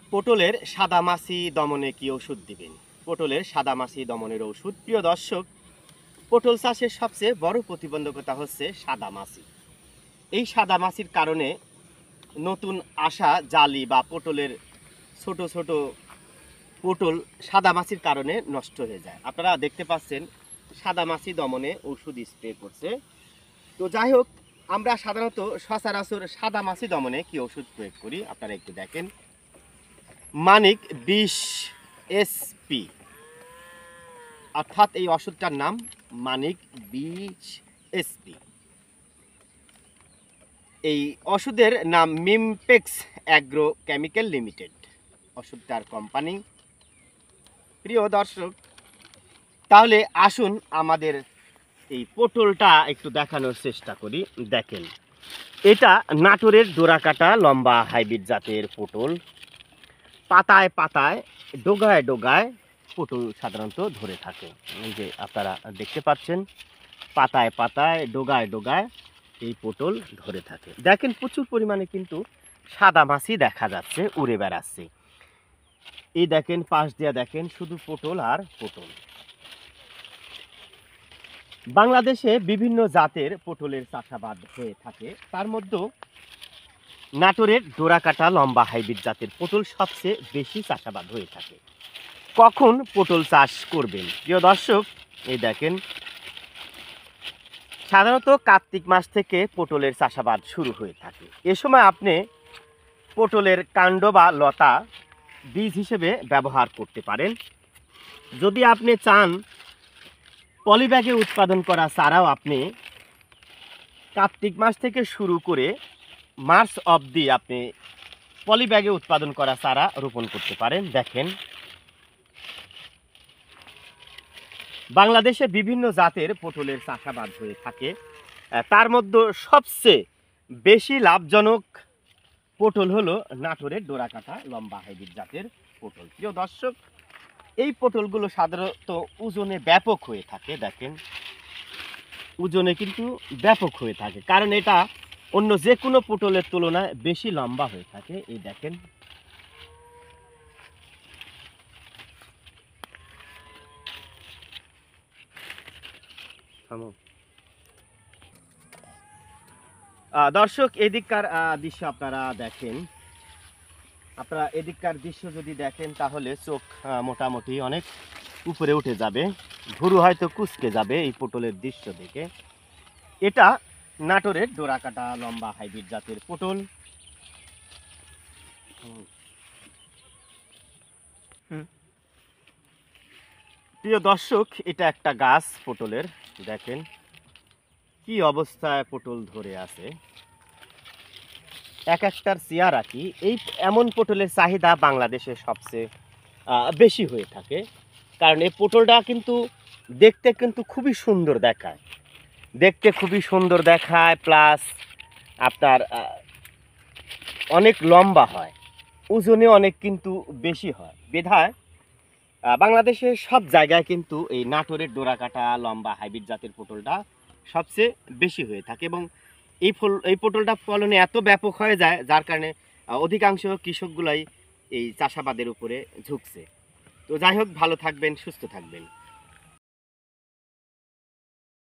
পটলের সাদামাছি দমনে কি ওষুধ দিবেন? পটলের সাদামাছি দমনের ওষুধ। প্রিয় দর্শক, পটল চাষের সবচেয়ে বড় প্রতিবন্ধকতা হচ্ছে সাদামাছি। এই সাদামাছির কারণে নতুন আসা জালি বা পটলের ছোট ছোট পটল সাদামাছির কারণে নষ্ট হয়ে যায়। আপনারা দেখতে পাচ্ছেন সাদামাছি দমনে ওষুধ স্প্রে করছে। তো যাই হোক, আমরা সাধারণত সচরাচর সাদামাছি দমনে কি ওষুধ প্রয়োগ করি আপনারা একটু দেখেন। মানিক 20 SP, অর্থাৎ এই ওষুধটার নাম মানিক 20 SP। এই ওষুধের নাম মিমপেক্স অ্যাগ্রো কেমিক্যাল লিমিটেড, ওষুধটার কোম্পানি। প্রিয় দর্শক, তাহলে আসুন আমাদের এই পটলটা একটু দেখানোর চেষ্টা করি। দেখেন, এটা নাটোরের ডোরাকাটা লম্বা হাইব্রিড জাতের পটল। পাতায় পাতায় ডোগায় ডোগায় পটল সাধারণত ধরে থাকে। এই যে আপনারা দেখতে পাচ্ছেন, পাতায় পাতায় ডোগায় ডোগায় এই পটল ধরে থাকে। দেখেন, প্রচুর পরিমাণে কিন্তু সাদামাছি দেখা যাচ্ছে, উড়ে বেড়াচ্ছে। এই দেখেন, পাশ দিয়ে দেখেন শুধু পটল আর পটল। বাংলাদেশে বিভিন্ন জাতের পটলের চাষাবাদ হয়ে থাকে, তার মধ্যে নাটোরের ডোরাকাটা লম্বা হাইব্রিড জাতের পটল সবচেয়ে বেশি চাষাবাদ হয়ে থাকে। কখন পটল চাষ করবেন? প্রিয় দর্শক, এই দেখেন, সাধারণত কার্তিক মাস থেকে পটলের চাষাবাদ শুরু হয়ে থাকে। এ সময় আপনি পটলের কাণ্ড বা লতা বীজ হিসেবে ব্যবহার করতে পারেন। যদি আপনি চান পলিব্যাগে উৎপাদন করা চারাও আপনি কার্তিক মাস থেকে শুরু করে মার্চ অবধি আপনি পলিব্যাগে উৎপাদন করা চারা রোপণ করতে পারেন। দেখেন, বাংলাদেশে বিভিন্ন জাতের পটলের চাষাবাদ হয়ে থাকে, তার মধ্যে সবচেয়ে বেশি লাভজনক পটল হলো নাটোরের ডোরাকাটা লম্বা হাইব্রিড জাতের পটল। প্রিয় দর্শক, এই পটলগুলো সাধারণত ওজনে ব্যাপক হয়ে থাকে। দেখেন, ওজনে কিন্তু ব্যাপক হয়ে থাকে, কারণ এটা অন্য যে কোনো পটলের তুলনায় বেশি লম্বা হয়ে থাকে। এই দেখেন, দর্শক, এদিককার দৃশ্য আপনারা দেখেন। আপনারা এদিককার দৃশ্য যদি দেখেন তাহলে চোখ মোটামুটি অনেক উপরে উঠে যাবে, ভুরু হয়তো কুঁচকে যাবে এই পটলের দৃশ্য দেখে। এটা নাটোরের ডোরাকাটা লম্বা হাইব্রিড জাতের পটল। প্রিয় দর্শক, এটা একটা গাছ পটলের। দেখেন কি অবস্থায় পটল ধরে আছে, এক একটার চেয়ারা কি। এই এমন পটলের চাহিদা বাংলাদেশে সবচেয়ে বেশি হয়ে থাকে, কারণ এই পটলটা কিন্তু দেখতে কিন্তু খুবই সুন্দর দেখায়, প্লাস আপনার অনেক লম্বা হয়, ওজনে অনেক কিন্তু বেশি হয়। বিধায় বাংলাদেশের সব জায়গায় কিন্তু এই নাটোরের ডোরাকাটা লম্বা হাইব্রিড জাতের পটলটা সবচেয়ে বেশি হয়ে থাকে, এবং এই পটলটা ফলনে এত ব্যাপক হয়ে যায়, যার কারণে অধিকাংশ কৃষকগুলাই এই চাষাবাদের উপরে ঝুঁকছে। তো যাই হোক, ভালো থাকবেন, সুস্থ থাকবেন।